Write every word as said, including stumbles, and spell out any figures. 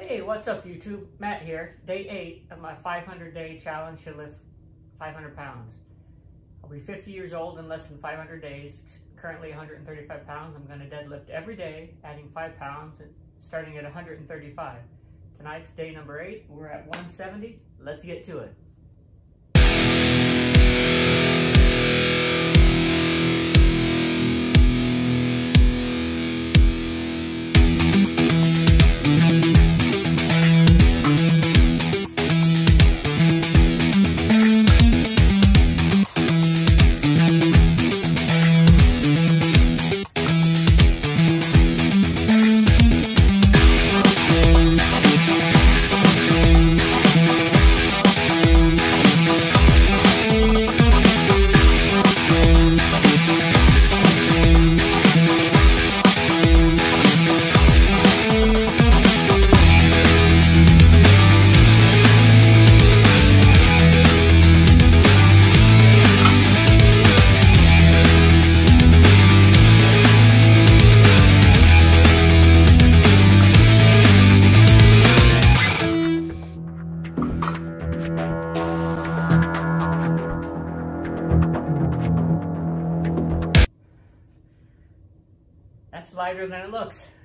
Hey, what's up YouTube? Matt here. Day eight of my five hundred day challenge to lift five hundred pounds. I'll be fifty years old in less than five hundred days, currently one hundred thirty-five pounds. I'm gonna deadlift every day, adding five pounds, and starting at one hundred thirty-five. Tonight's day number eight, we're at one seventy. Let's get to it. That's lighter than it looks.